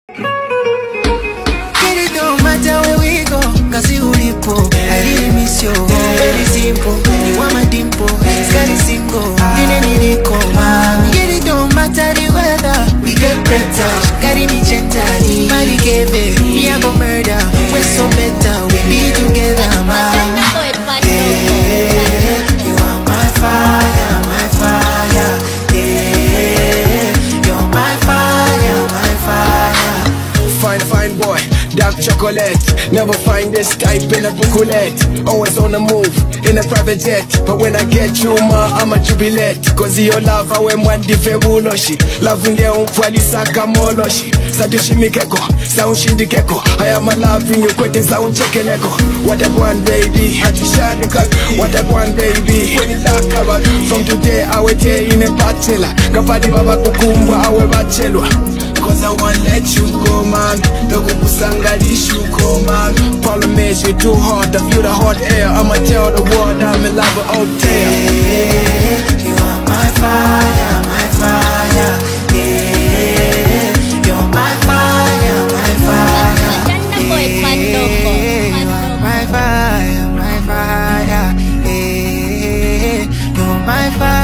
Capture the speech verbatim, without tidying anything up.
It don't matter where we go, cause you lipo. I really miss you, very simple. You want my dimple, it's very simple. Didn't need it come. It don't matter the weather, we get better. Carry me gently, Macky gave it. Me I go murder, we're so better. We be together, man. Yeah, you are my fire, my fire. Yeah, you're my fire, my fire. Fine, fine boy, dark chocolate. Never find this type in a booklet. Always on the move, in a private jet. But when I get you, ma, I'm a jubilate. Cause your love, I went one diffebuloshi. Loving the umfwali saka moloshi. Satushi mikeko, sound shindikeko. I am a loving you, quitting sound checkeneko. What I want, baby, Hatishanika. What I want, baby, when it's dark cover. From today, I will tell in a bachelor. Kapadi baba kukumba, I will bachelor. Cause I won't let you go, man. Don't go kusanga shuko, man. Problem is you're too hot, I feel the hot air. I'ma tell the world I'm in love with out there. Yeah, you are my fire, my fire. Yeah, you're my fire, my fire. Yeah, you are my fire, my fire. Yeah, you're my fire.